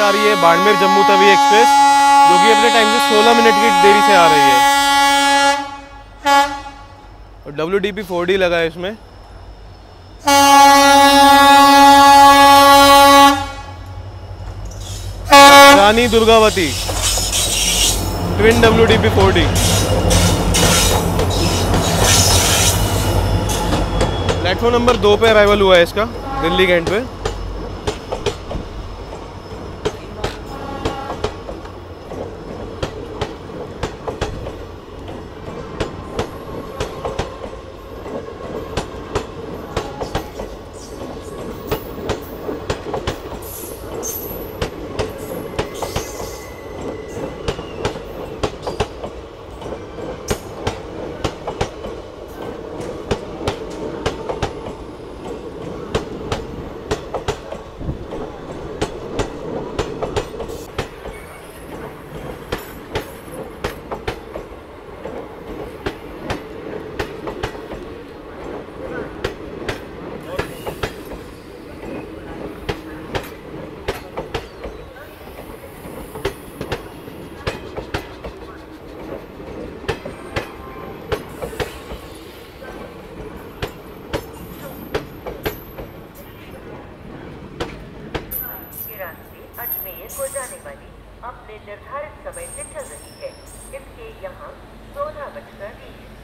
आ रही है बाड़मेर जम्मू तवी एक्सप्रेस, जो कि अपने टाइम से 16 मिनट की देरी से आ रही है। और WDP 4D लगा है इसमें। Rani Durgavati twin WDP 4D। Platform number 2 पे अराइवल हुआ है इसका, दिल्ली कैंट पे। अजमेर को जाने वाली अपने निर्धारित समय से चल रही है। इसके यहाँ 16 बजकर 20